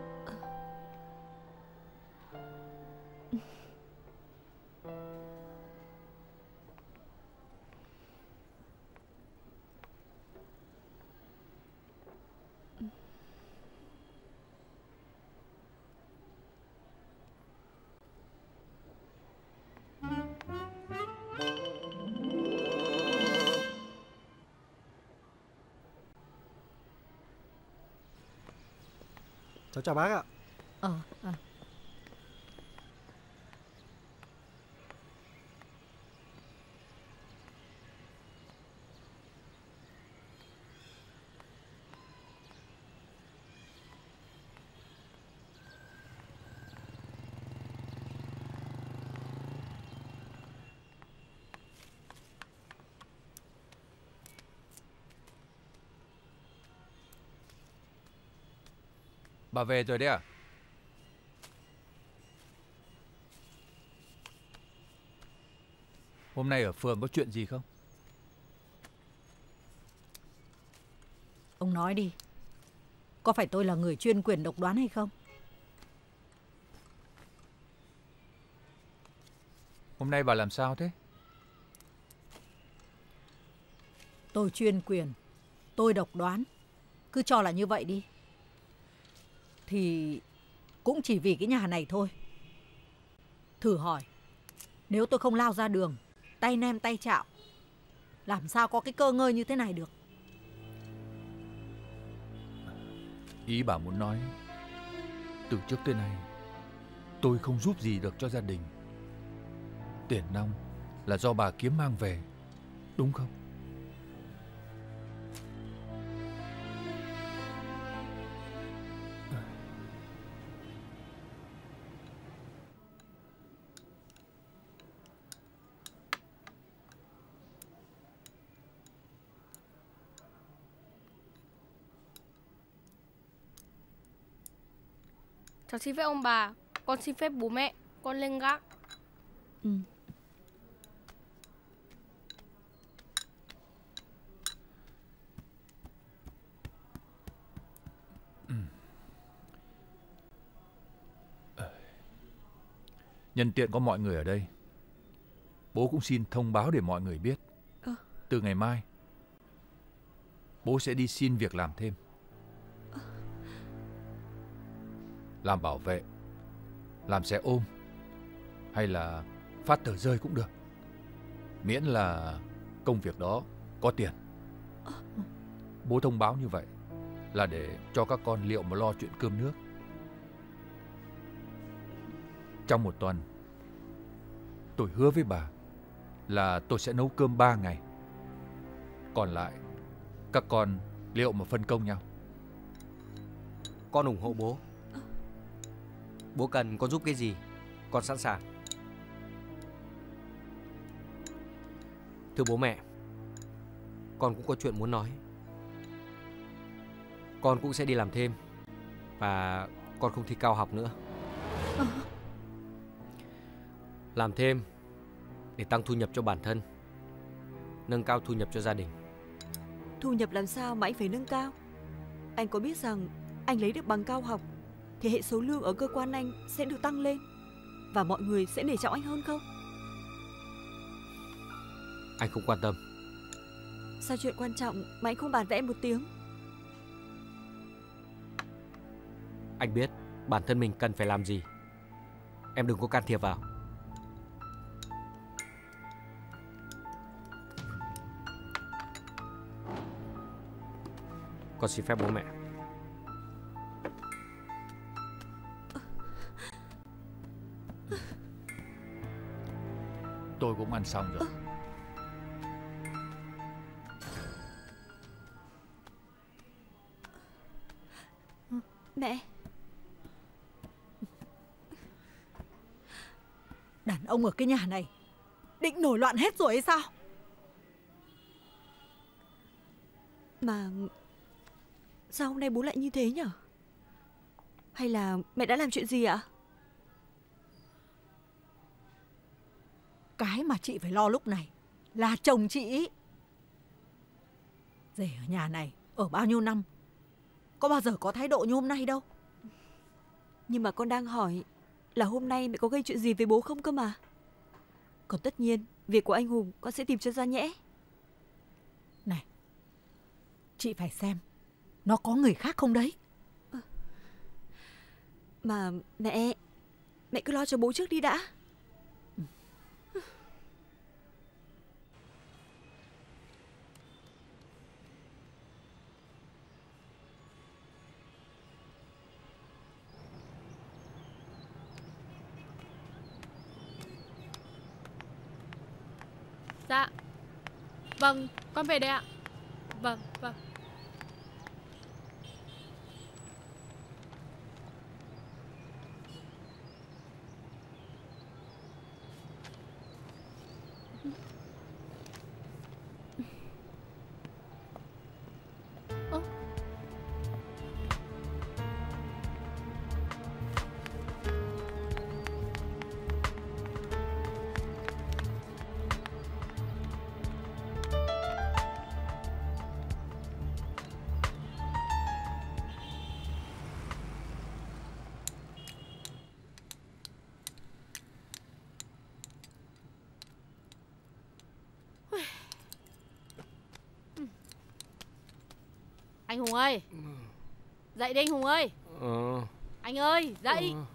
Cháu chào bác ạ. Ờ, à. Bà về rồi đấy à? Hôm nay ở phường có chuyện gì không? Ông nói đi. Có phải tôi là người chuyên quyền độc đoán hay không? Hôm nay bà làm sao thế? Tôi chuyên quyền, tôi độc đoán. Cứ cho là như vậy đi. Thì cũng chỉ vì cái nhà này thôi. Thử hỏi, nếu tôi không lao ra đường, tay nem tay chạo, làm sao có cái cơ ngơi như thế này được. Ý bà muốn nói, từ trước tới nay tôi không giúp gì được cho gia đình. Tiền nong là do bà kiếm mang về, đúng không? Cháu xin phép ông bà, con xin phép bố mẹ, con lên gác. Ừ. Nhân tiện có mọi người ở đây, bố cũng xin thông báo để mọi người biết. Ờ. Từ ngày mai, bố sẽ đi xin việc làm thêm. Làm bảo vệ, làm xe ôm, hay là phát tờ rơi cũng được. Miễn là công việc đó có tiền. Bố thông báo như vậy là để cho các con liệu mà lo chuyện cơm nước. Trong một tuần, tôi hứa với bà là tôi sẽ nấu cơm ba ngày. Còn lại, các con liệu mà phân công nhau. Con ủng hộ bố. Bố cần con giúp cái gì, con sẵn sàng. Thưa bố mẹ, con cũng có chuyện muốn nói. Con cũng sẽ đi làm thêm, và con không thi cao học nữa. Làm thêm để tăng thu nhập cho bản thân, nâng cao thu nhập cho gia đình. Thu nhập làm sao mà anh phải nâng cao? Anh có biết rằng anh lấy được bằng cao học thì hệ số lương ở cơ quan anh sẽ được tăng lên và mọi người sẽ nể trọng anh hơn không? Anh không quan tâm. Sao chuyện quan trọng mà anh không bàn với em một tiếng? Anh biết bản thân mình cần phải làm gì. Em đừng có can thiệp vào. Con xin phép bố mẹ. Tôi cũng ăn xong rồi. Mẹ. Đàn ông ở cái nhà này định nổi loạn hết rồi hay sao? Mà sao hôm nay bố lại như thế nhở? Hay là mẹ đã làm chuyện gì ạ? Cái mà chị phải lo lúc này là chồng chị. Rể ở nhà này ở bao nhiêu năm, có bao giờ có thái độ như hôm nay đâu. Nhưng mà con đang hỏi là hôm nay mẹ có gây chuyện gì với bố không cơ mà. Còn tất nhiên việc của anh Hùng con sẽ tìm cho ra nhẽ. Này, chị phải xem nó có người khác không đấy. Mà mẹ, mẹ cứ lo cho bố trước đi đã. Dạ. Vâng, con về đây ạ. Vâng, vâng. Ơ. Anh Hùng ơi. Dậy đi anh Hùng ơi. Ờ. Anh ơi, dậy. Ờ.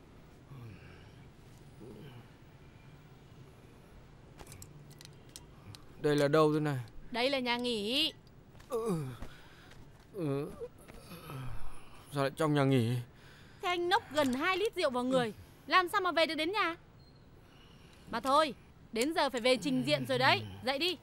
Đây là đâu thế này? Đây là nhà nghỉ. Ừ. Ừ. Sao lại trong nhà nghỉ? Thế anh nốc gần hai lít rượu vào người, làm sao mà về được đến nhà? Mà thôi, đến giờ phải về trình diện rồi đấy. Dậy đi.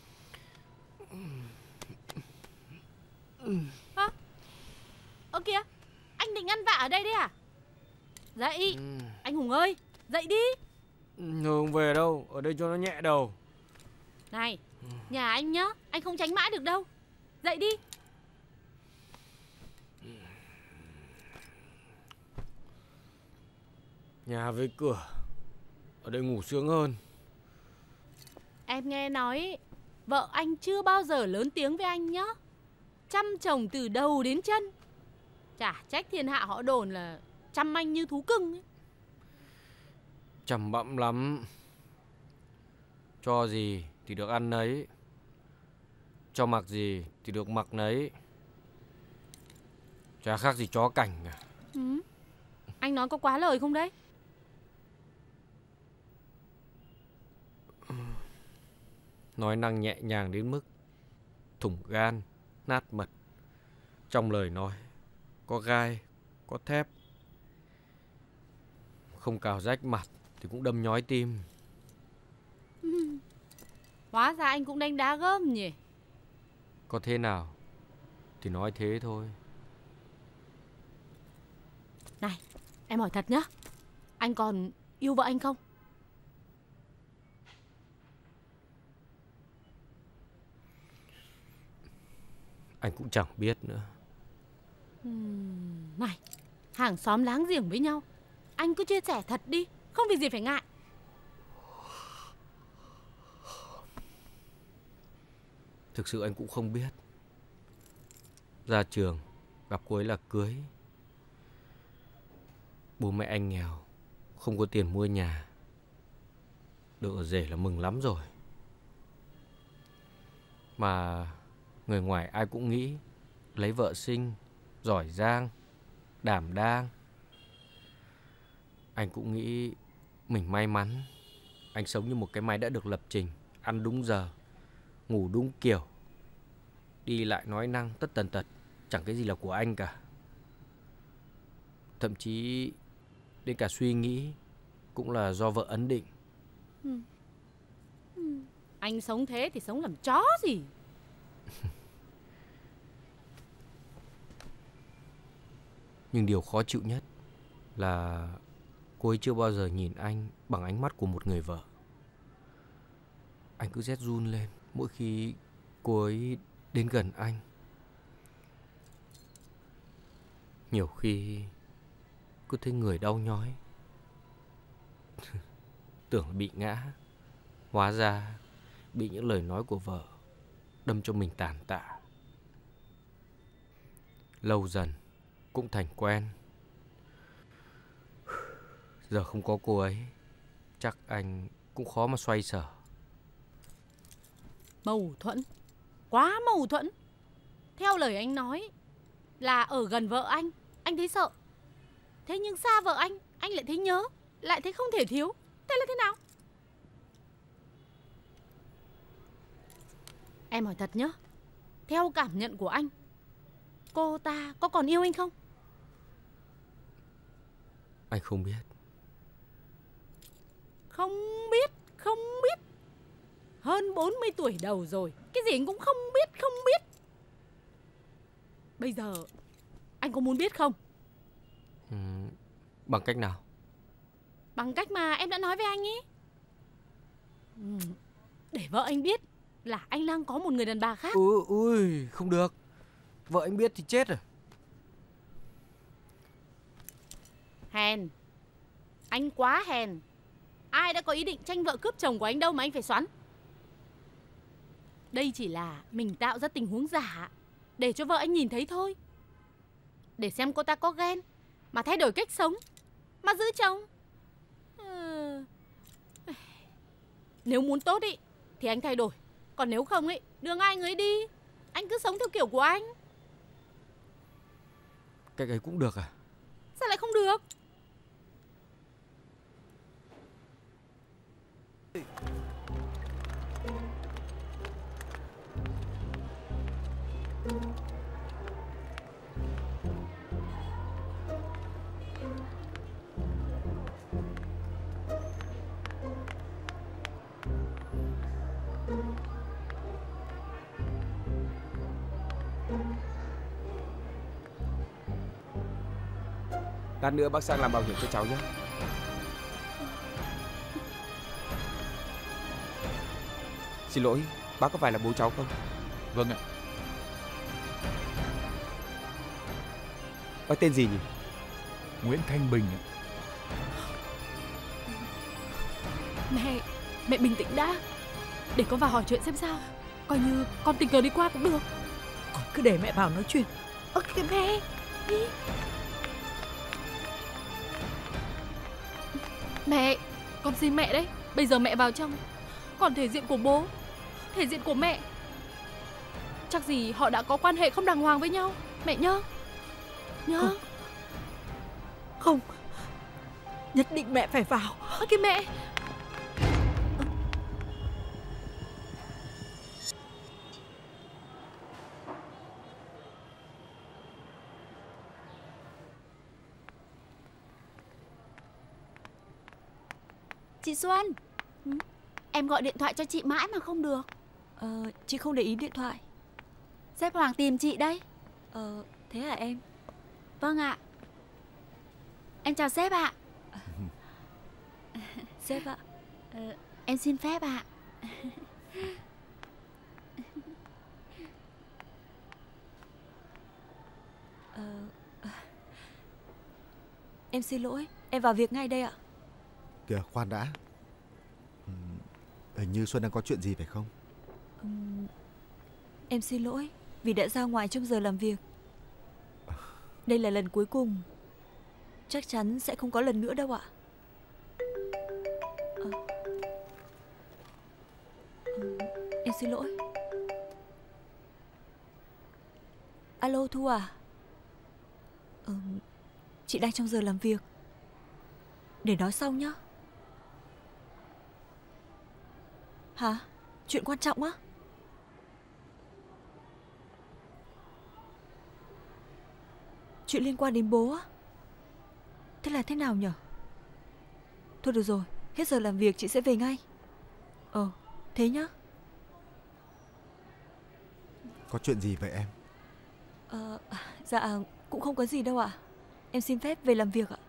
Ơ, ơ kìa, anh định ăn vạ ở đây đấy à? Dậy, anh Hùng ơi, dậy đi. Không về đâu, ở đây cho nó nhẹ đầu. Này, nhà anh nhá, anh không tránh mãi được đâu. Dậy đi. Nhà với cửa, ở đây ngủ sướng hơn. Em nghe nói vợ anh chưa bao giờ lớn tiếng với anh nhá. Chăm chồng từ đầu đến chân. Chả trách thiên hạ họ đồn là chăm anh như thú cưng ấy. Chằm bặm lắm. Cho gì thì được ăn nấy, cho mặc gì thì được mặc nấy. Chả khác gì chó cảnh cả. Ừ. Anh nói có quá lời không đấy? Nói năng nhẹ nhàng đến mức thủng gan, nát mật. Trong lời nói có gai, có thép. Không cào rách mặt thì cũng đâm nhói tim. Ừ. Hóa ra anh cũng đánh đá gớm nhỉ. Có thế nào thì nói thế thôi. Này, em hỏi thật nhá, anh còn yêu vợ anh không? Anh cũng chẳng biết nữa. uhm, Này, hàng xóm láng giềng với nhau, anh cứ chia sẻ thật đi, không việc gì phải ngại. Thực sự anh cũng không biết. Ra trường gặp cô ấy là cưới. Bố mẹ anh nghèo, không có tiền mua nhà. Được ở rể là mừng lắm rồi. Mà người ngoài ai cũng nghĩ lấy vợ xinh, giỏi giang, đảm đang. Anh cũng nghĩ mình may mắn. Anh sống như một cái máy đã được lập trình, ăn đúng giờ, ngủ đúng kiểu, đi lại nói năng tất tần tật, chẳng cái gì là của anh cả. Thậm chí đến cả suy nghĩ cũng là do vợ ấn định. ừ. Ừ. Anh sống thế thì sống làm chó gì. Nhưng điều khó chịu nhất là cô ấy chưa bao giờ nhìn anh bằng ánh mắt của một người vợ. Anh cứ rét run lên mỗi khi cô ấy đến gần anh. Nhiều khi cứ thấy người đau nhói. Tưởng là bị ngã, hóa ra bị những lời nói của vợ đâm cho mình tàn tạ. Lâu dần cũng thành quen. Giờ không có cô ấy, chắc anh cũng khó mà xoay sở. Mâu thuẫn, quá mâu thuẫn. Theo lời anh nói là ở gần vợ anh, anh thấy sợ. Thế nhưng xa vợ anh, anh lại thấy nhớ, lại thấy không thể thiếu. Thế là thế nào? Em hỏi thật nhá, theo cảm nhận của anh, cô ta có còn yêu anh không? Anh không biết. Không biết, không biết. Hơn bốn mươi tuổi đầu rồi, cái gì anh cũng không biết, không biết. Bây giờ anh có muốn biết không? Ừ, bằng cách nào? Bằng cách mà em đã nói với anh ấy. Ừ, để vợ anh biết là anh đang có một người đàn bà khác. Ui, ui, không được. Vợ anh biết thì chết rồi. Hèn. Anh quá hèn. Ai đã có ý định tranh vợ cướp chồng của anh đâu mà anh phải xoắn. Đây chỉ là mình tạo ra tình huống giả để cho vợ anh nhìn thấy thôi. Để xem cô ta có ghen mà thay đổi cách sống, mà giữ chồng. Ừ. Nếu muốn tốt ý thì anh thay đổi. Còn nếu không ý, đường ai người đi. Anh cứ sống theo kiểu của anh. Cách ấy cũng được à? Sao lại không được? Lát nữa bác sang làm bảo hiểm cho cháu nhé. Xin lỗi, bác có phải là bố cháu không? Vâng ạ. Bác tên gì nhỉ? Nguyễn Thanh Bình ạ. Mẹ, mẹ bình tĩnh đã. Để con vào hỏi chuyện xem sao. Coi như con tình cờ đi qua cũng được. Con cứ để mẹ vào nói chuyện. Ơ kìa mẹ. Đi. Mẹ, con xin mẹ đấy. Bây giờ mẹ vào trong. Còn thể diện của bố, thể diện của mẹ, chắc gì họ đã có quan hệ không đàng hoàng với nhau. Mẹ nhớ. Nhớ. Không, không. Nhất định mẹ phải vào. Ơ kìa mẹ. Chị Xuân, ừ? Em gọi điện thoại cho chị mãi mà không được. Ờ, chị không để ý điện thoại. Sếp Hoàng tìm chị đây. Ờ, thế hả em? Vâng ạ. Em chào sếp ạ. Sếp ạ. Ờ, em xin phép ạ. Ờ, em xin lỗi, em vào việc ngay đây ạ. Kìa, khoan đã. Ừ, hình như Xuân đang có chuyện gì phải không? Uhm, em xin lỗi vì đã ra ngoài trong giờ làm việc. Đây là lần cuối cùng. Chắc chắn sẽ không có lần nữa đâu ạ. À, ừ, em xin lỗi. Alo Thu à? Ừ, chị đang trong giờ làm việc. Để nói sau nhá. Hả? Chuyện quan trọng á? Chuyện liên quan đến bố á? Thế là thế nào nhở? Thôi được rồi, hết giờ làm việc chị sẽ về ngay. Ờ, thế nhá. Có chuyện gì vậy em? Ờ, dạ cũng không có gì đâu ạ. Em xin phép về làm việc ạ.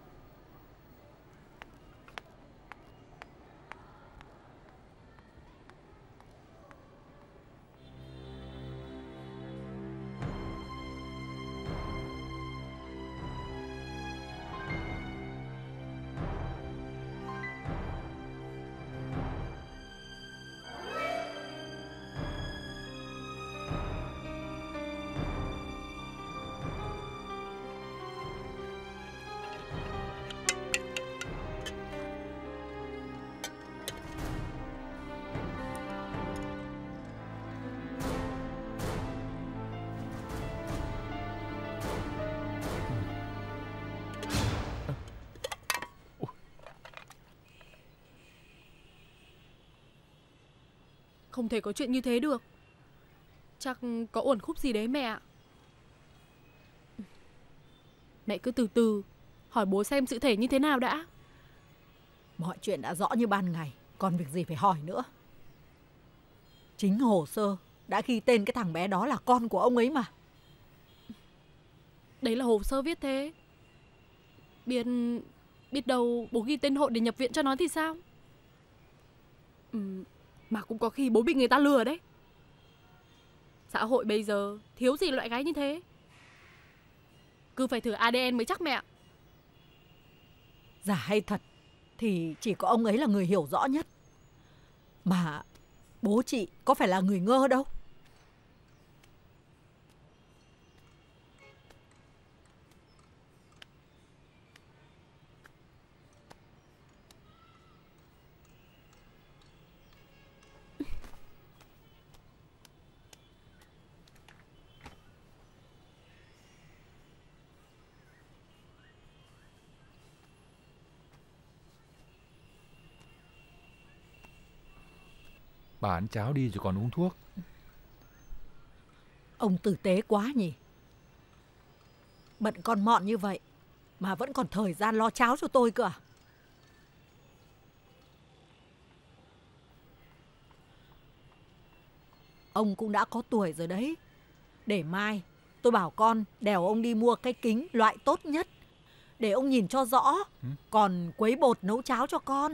Không thể có chuyện như thế được. Chắc có uẩn khúc gì đấy mẹ ạ. Mẹ cứ từ từ hỏi bố xem sự thể như thế nào đã. Mọi chuyện đã rõ như ban ngày, còn việc gì phải hỏi nữa. Chính hồ sơ đã ghi tên cái thằng bé đó là con của ông ấy mà. Đấy là hồ sơ viết thế. Biết biết đâu bố ghi tên hộ để nhập viện cho nó thì sao? Ừ, mà cũng có khi bố bị người ta lừa đấy. Xã hội bây giờ thiếu gì loại gái như thế. Cứ phải thử a đê en mới chắc mẹ ạ. Giả hay thật thì chỉ có ông ấy là người hiểu rõ nhất. Mà bố chị có phải là người ngơ đâu. Bà ăn cháo đi rồi còn uống thuốc. Ông tử tế quá nhỉ. Bận con mọn như vậy mà vẫn còn thời gian lo cháo cho tôi cơ à? Ông cũng đã có tuổi rồi đấy. Để mai tôi bảo con đèo ông đi mua cái kính loại tốt nhất để ông nhìn cho rõ. ừ? Còn quấy bột nấu cháo cho con.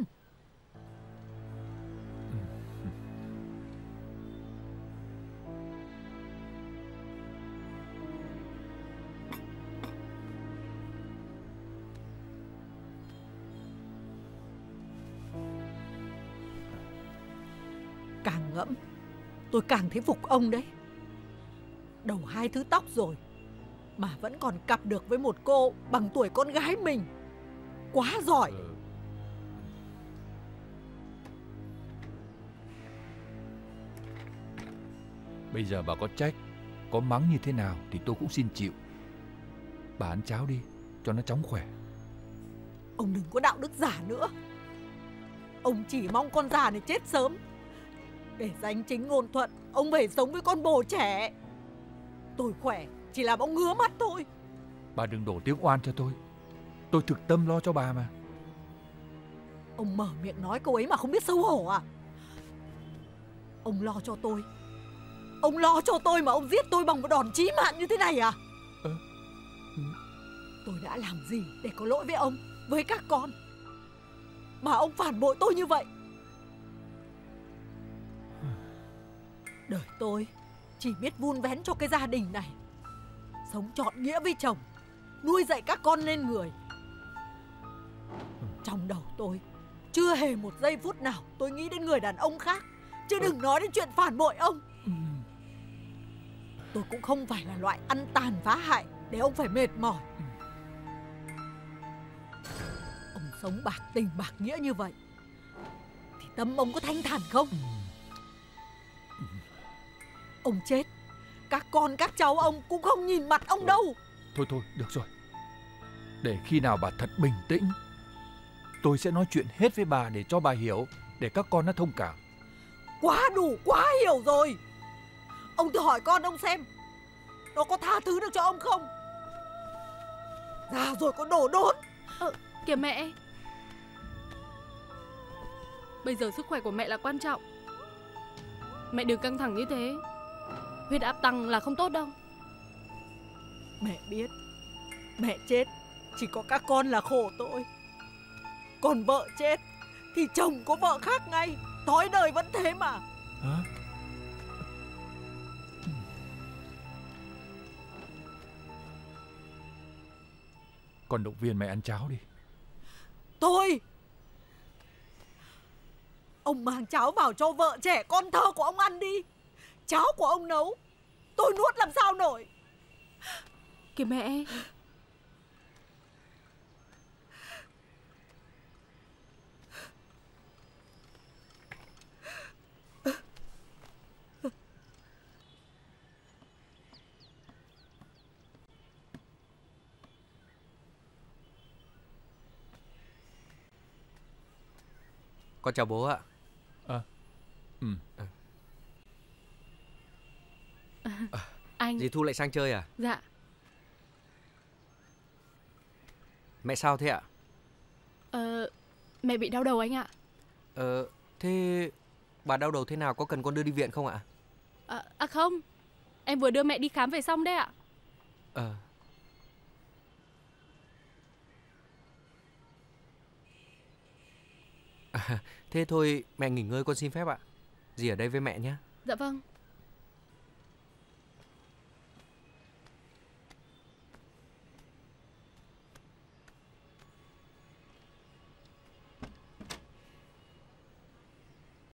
Càng ngẫm tôi càng thấy phục ông đấy. Đầu hai thứ tóc rồi mà vẫn còn cặp được với một cô bằng tuổi con gái mình. Quá giỏi. ừ. Bây giờ bà có trách, có mắng như thế nào thì tôi cũng xin chịu. Bà ăn cháo đi cho nó chóng khỏe. Ông đừng có đạo đức giả nữa. Ông chỉ mong con già này chết sớm để danh chính ngôn thuận ông về sống với con bồ trẻ. Tôi khỏe chỉ làm ông ngứa mắt thôi. Bà đừng đổ tiếng oan cho tôi. Tôi thực tâm lo cho bà mà. Ông mở miệng nói câu ấy mà không biết xấu hổ à? Ông lo cho tôi. Ông lo cho tôi mà ông giết tôi bằng một đòn chí mạng như thế này à? ừ. Ừ. Tôi đã làm gì để có lỗi với ông, với các con mà ông phản bội tôi như vậy? Đời tôi chỉ biết vun vén cho cái gia đình này, sống trọn nghĩa với chồng, nuôi dạy các con lên người. Trong đầu tôi chưa hề một giây phút nào tôi nghĩ đến người đàn ông khác, chứ đừng nói đến chuyện phản bội ông. Tôi cũng không phải là loại ăn tàn phá hại để ông phải mệt mỏi. Ông sống bạc tình bạc nghĩa như vậy thì tâm ông có thanh thản không? Ông chết, các con các cháu ông cũng không nhìn mặt ông đâu. Thôi thôi, được rồi. Để khi nào bà thật bình tĩnh, tôi sẽ nói chuyện hết với bà để cho bà hiểu, để các con nó thông cảm. Quá đủ, quá hiểu rồi. Ông thử hỏi con ông xem, nó có tha thứ được cho ông không? Già rồi có đồ đốt. Ờ, kìa mẹ. Bây giờ sức khỏe của mẹ là quan trọng. Mẹ đừng căng thẳng như thế. Huyết áp tăng là không tốt đâu. Mẹ biết, mẹ chết chỉ có các con là khổ tôi. Còn vợ chết thì chồng có vợ khác ngay. Thói đời vẫn thế mà. Hả? Con động viên mẹ ăn cháo đi. Thôi, ông mang cháo vào cho vợ trẻ con thơ của ông ăn đi. Cháo của ông nấu tôi nuốt làm sao nổi. Kìa mẹ. Con chào bố ạ. À, ừ. à. À, anh. Dì Thu lại sang chơi à? Dạ. Mẹ sao thế ạ? Ờ, mẹ bị đau đầu anh ạ. Ờ, thế bà đau đầu thế nào, có cần con đưa đi viện không ạ? À, à không, em vừa đưa mẹ đi khám về xong đấy ạ. Ờ. À, thế thôi mẹ nghỉ ngơi, con xin phép ạ. Dì ở đây với mẹ nhé. Dạ vâng.